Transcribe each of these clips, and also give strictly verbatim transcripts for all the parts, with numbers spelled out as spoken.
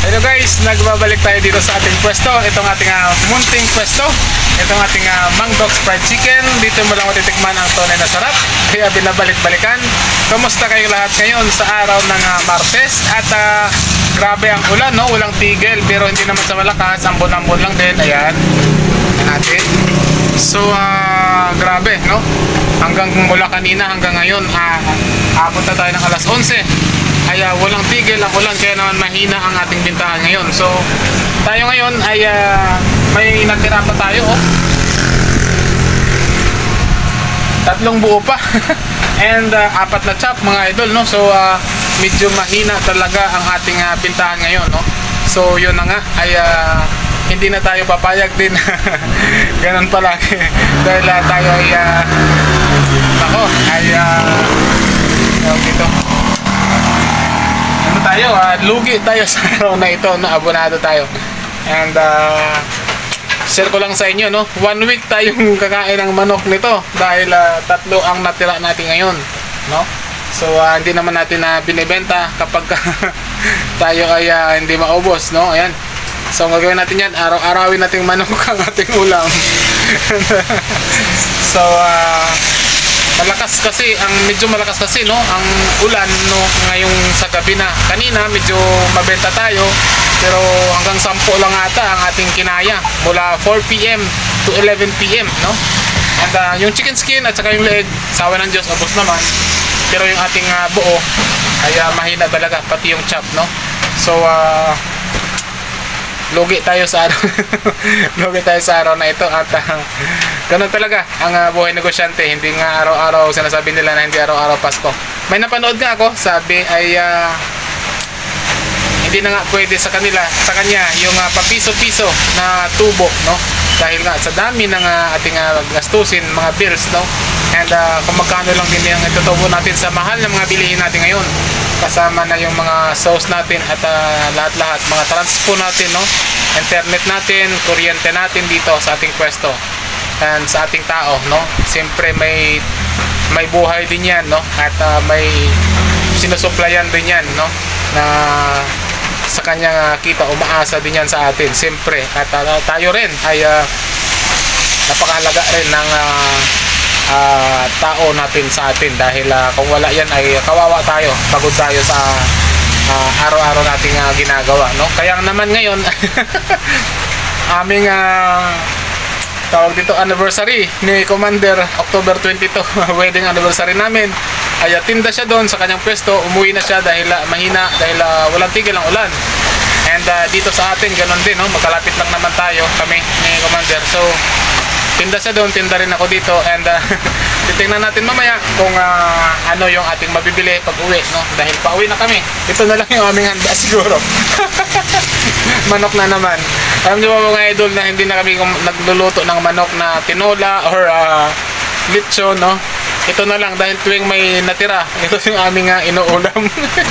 Hello guys, nagbabalik tayo dito sa ating pwesto. Itong ating uh, munting pwesto. Itong ating uh, Mang Doc's Fried Chicken. Dito mo lang matitikman ang tunay na sarap. Kaya binabalik-balikan. Kamusta kayo lahat ngayon sa araw ng uh, Martes? At uh, grabe ang ulan, no? Walang tigil, pero hindi naman sa malakas. Ambon-ambon lang din. Ayan. Ayan natin. So, uh, grabe, no? Hanggang mula kanina hanggang ngayon, uh, abot na tayo ng alas onse. Ay uh, walang tigil ang ulan, kaya naman mahina ang ating bintahan ngayon. So tayo ngayon ay uh, may natira pa tayo, oh. Tatlong buo pa. And uh, apat na chop mga idol, no? So uh, medyo mahina talaga ang ating uh, bintahan ngayon, no? So yun na nga, ay uh, hindi na tayo papayag din. Ganun palagi. Dahil uh, tayo ay uh, ako ay uh, dito ano tayo, uh, lugi tayo sa araw na ito, no? Abonado tayo. And uh, share ko lang sa inyo, no? One week tayong kakain ng manok nito dahil uh, tatlo ang natira natin ngayon, no? So uh, hindi naman natin na uh, binibenta kapag tayo ay uh, hindi maubos, no? Ayan. So ang gagawin natin yan, araw-arawin nating manok ang ating ulam. So uh, malakas kasi, ang medyo malakas kasi, no, ang ulan, no, ngayong sa gabi na. Kanina medyo mabenta tayo, pero hanggang sampu lang ata ang ating kinaya mula four p m to eleven p m, no. And uh, yung chicken skin at saka yung leg, sawa ng Diyos, ubos naman. Pero yung ating uh, buo ay uh, mahina talaga, pati yung chop, no. So uh, lugi tayo sa araw. Lugi tayo sa araw na ito. At uh, ganun talaga ang uh, buhay negosyante. Hindi nga araw-araw sinasabi nila na hindi araw-araw Pasko. May napanood nga ako, sabi ay uh, hindi na nga pwede sa kanila, sa kanya yung uh, papiso-piso na tubo, no? Dahil nga sa dami ng uh, ating uh, gastusin, mga bills, no? And uh, kung magkano lang din yung itutubo natin sa mahal ng mga bilihin natin ngayon, kasama na yung mga sauce natin at uh, lahat-lahat, mga transpo natin, no? Internet natin, kuryente natin dito sa ating pwesto and sa ating tao, no? Siyempre may may buhay din yan, no? At uh, may sinusuplayan din yan, no? Na sa kanyang uh, kita, umaasa din yan sa atin, siyempre. At uh, tayo rin ay uh, napakahalaga rin ng uh, uh, tao natin sa atin, dahil uh, kung wala yan ay kawawa tayo, pagod tayo sa uh, araw-araw nating uh, ginagawa, no? Kaya naman ngayon aming uh, tawag dito anniversary ni Commander, October twenty-two, wedding anniversary namin. Ay uh, tinda siya doon sa kanyang pwesto, umuwi na siya dahil uh, mahina, dahil uh, walang tigil ang ulan. And uh, dito sa atin ganun din, no? Magkalapit lang naman tayo, kami ni Commander. So tinda siya doon, tinda rin ako dito. And uh, titingnan natin mamaya kung uh, ano yung ating mabibili pag uwi, no? Dahil pauwi na kami. Ito na lang yung aming handa siguro. Manok na naman. Alam niyo ba mga idol na hindi na kami nagluluto ng manok na tinola or uh, lechon, no? Ito na lang, dahil tuwing may natira, ito yung aming uh, inuulam.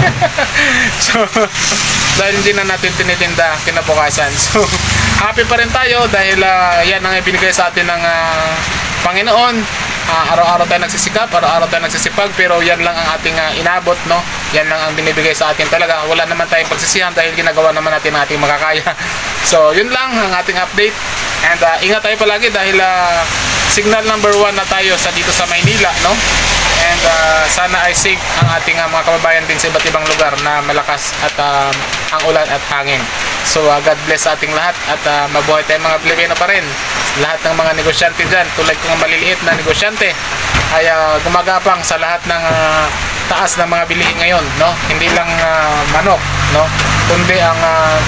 So dahil hindi na natin tinitinda kinabukasan. So happy pa rin tayo dahil uh, yan ang ibinigay sa atin ng uh, Panginoon. Uh, araw-araw tayo nagsisikap, araw-araw tayo nagsisipag, pero yan lang ang ating uh, inabot, no? Yan lang ang binibigay sa atin talaga. Wala naman tayong pagsisihan dahil ginagawa naman natin ang ating makakaya. So yun lang ang ating update. And uh, ingat tayo palagi dahil uh, signal number one na tayo sa dito sa Maynila, no? And uh, sana ay safe ang ating uh, mga kababayan din sa iba't ibang lugar na malakas at uh, ang ulan at hangin. So uh, God bless sa ating lahat at uh, mabuhay tayong mga Pilipino pa rin. Lahat ng mga negosyante dyan, tulad kong maliliit na negosyante, ay uh, gumagapang sa lahat ng uh, taas ng mga bilihin ngayon, no? Hindi lang uh, manok, no? Kundi ang uh,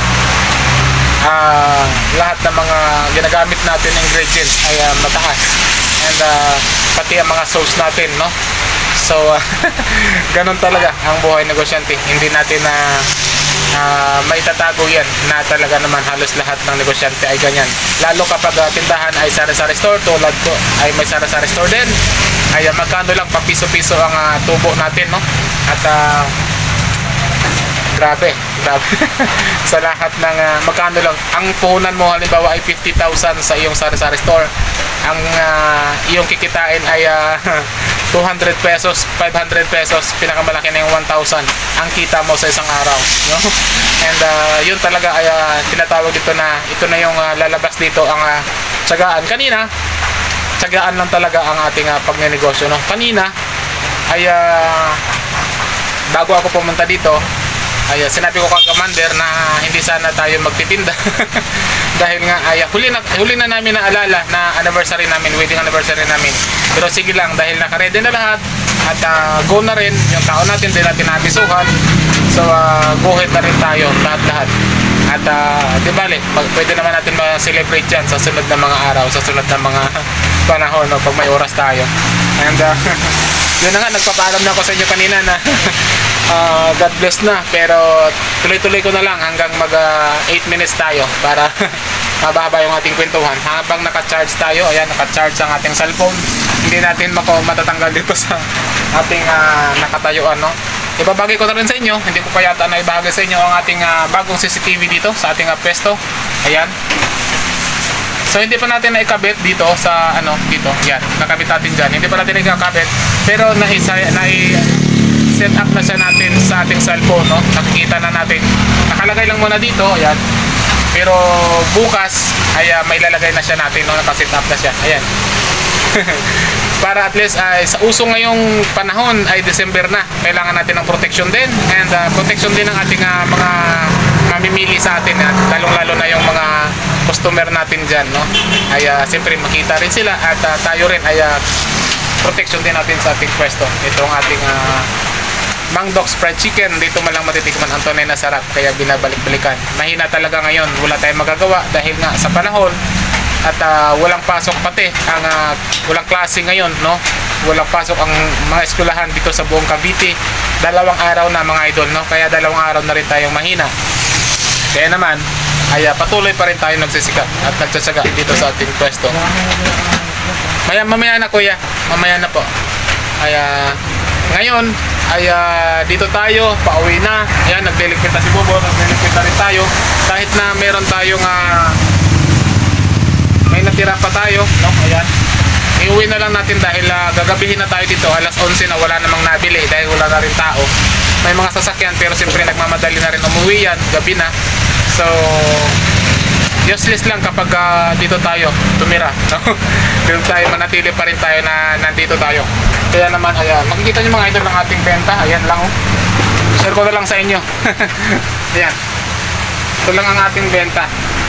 uh, lahat ng mga ginagamit natin ingredients ay uh, mataas. And uh, pati ang mga sauce natin, no? So uh, ganun talaga ang buhay negosyante. Hindi natin na uh, uh, maitatago yan na talaga naman halos lahat ng negosyante ay ganyan. Lalo kapag uh, tindahan ay sari-sari store, tulad ko ay may sari-sari store din, ay uh, magkano lang pa piso-piso ang uh, tubo natin, no? At uh, grabe, Grabe. Sa lahat ng uh, magkano lang ang puhunan mo, halimbawa ay fifty thousand sa iyong sari-sari store, ang uh, iyong kikitain ay uh, two hundred pesos, five hundred pesos, pinakamalaki na yung one thousand ang kita mo sa isang araw, no? And uh, yun talaga ay uh, tinatawag dito na ito na yung uh, lalabas dito ang uh, tsagaan. Kanina tsagaan lang talaga ang ating uh, pagnenegosyo, no? Kanina ay uh, bago ako pumunta dito ay uh, sinabi ko kay Commander na hindi sana tayo magtitinda dahil nga ay uh, huli na, huli na namin na alala na anniversary namin, wedding anniversary namin. Pero sige lang, dahil naka-ready na lahat at uh, go na rin yung tao natin, din natin nabisuhan. So uh, go ahead na rin tayo lahat-lahat. At uh, di bale, pwede naman natin ma-celebrate yan sa sunod na mga araw, sa sunod na mga panahon, no, pag may oras tayo. And uh, yun na nga, nagpapaalam na ako sa inyo kanina na uh, God bless na, pero tuloy-tuloy ko na lang hanggang mag uh, eight minutes tayo para mababa yung ating kwentuhan. Habang naka-charge tayo, ayan, naka-charge ang ating cellphone, hindi natin mako matatanggal dito sa ating uh, nakatayuan, no? Ibabagay ko na rin sa inyo, hindi ko pa yata na ibahagi sa inyo ang ating uh, bagong C C T V dito sa ating uh, pwesto. Ayan. So hindi pa natin naikabit dito sa ano, dito. Yan, nakabit natin dyan. Hindi pa natin naikakabit, pero naisa, nai-set up na siya natin sa ating cellphone, no? Nakikita na natin. Nakalagay lang muna dito, ayan. Pero bukas ay uh, may lalagay na siya natin, no? Nakaset up na siya. Ayan. Para at least ay uh, sa uso ngayong panahon ay December na, kailangan natin ng protection din, and uh, protection din ng ating uh, mga mamimili sa atin, uh, lalong lalo na yung mga customer natin dyan, no? Ay uh, siyempre makita rin sila at uh, tayo rin ay uh, protection din natin sa ating pwesto. Ito ang ating uh, Mang Doc's Fried Chicken. Dito man lang matitikman ang tunay na sarap, kaya binabalik-balikan. Mahina talaga ngayon, wala tayong magagawa dahil nga sa panahon at uh, walang pasok, pati ang uh, walang klase ngayon, no? Walang pasok ang mga eskwelahan dito sa buong Cavite. Dalawang araw na mga idol, no? Kaya dalawang araw na rin tayong mahina. Kaya naman ay uh, patuloy pa rin tayo nagsisikat at nagtsatsaga dito sa ating pwesto. Maya, mamaya na kuya, mamaya na po. Ay uh, ngayon ay uh, dito tayo, pauwi na. Ayan, nagliligpit na si Bobo, nagliligpit na rin tayo. Kahit na meron tayong uh, may natira pa tayo, no? Ayan. Iuwi na lang natin dahil uh, gagabihin na tayo dito, alas onse na, wala namang nabili dahil wala na rin tao. May mga sasakyan pero siyempre nagmamadali na rin umuwi yan, gabi na. So useless lang kapag uh, dito tayo tumira, no? Dito tayo, manatili pa rin tayo na nandito tayo. Kaya naman, ayan, makikita nyo mga idol ng ating benta. Ayan lang, oh. Share ko na lang sa inyo. Ayan, ito lang ang ating benta.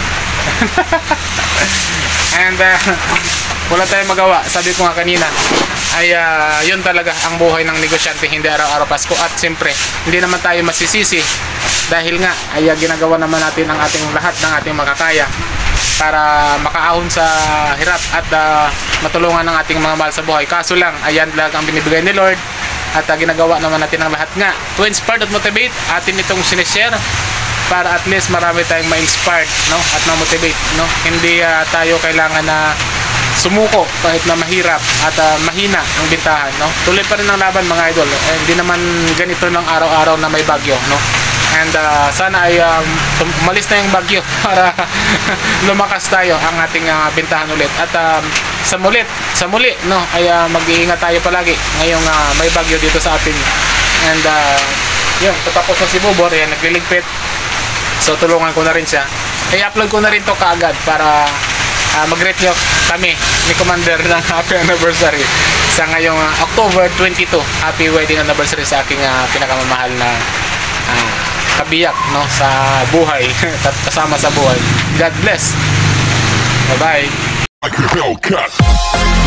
And uh, wala tayong magawa. Sabi ko nga kanina ay uh, yun talaga ang buhay ng negosyante, hindi araw-araw Pasko. At siyempre hindi naman tayo masisisi dahil nga ay uh, ginagawa naman natin ang ating lahat ng ating makakaya para makaahon sa hirap at uh, matulungan ng ating mga mahal sa buhay. Kaso lang, ayan lang ang binibigay ni Lord at uh, ginagawa naman natin ang lahat nga to inspire at motivate. Atin itong sinishare para at least marami tayong ma-inspired, no? At ma-motivate, no? Hindi uh, tayo kailangan na sumuko kahit na mahirap at uh, mahina ang bintahan, no? Tuloy pa rin ang laban mga idol. Eh, hindi naman ganito lang araw-araw na may bagyo, no? And uh, sana ay um, umalis na yung bagyo para lumakas tayo ang ating uh, bintahan ulit. At um, sa mulit, sa muli, no? Ay uh, mag-iingat tayo palagi ngayong uh, may bagyo dito sa atin. And uh, yun, tatapos na si Bobor, yan, nagliligpit. So tulungan ko na rin siya. I-upload ko na rin to kaagad para uh, mag-greet nyo kami ni Commander ng happy anniversary sa ngayong uh, October twenty-two. Happy wedding anniversary sa aking uh, pinakamamahal na uh, kabiyak, no, sa buhay at kasama sa buhay. God bless. Bye bye.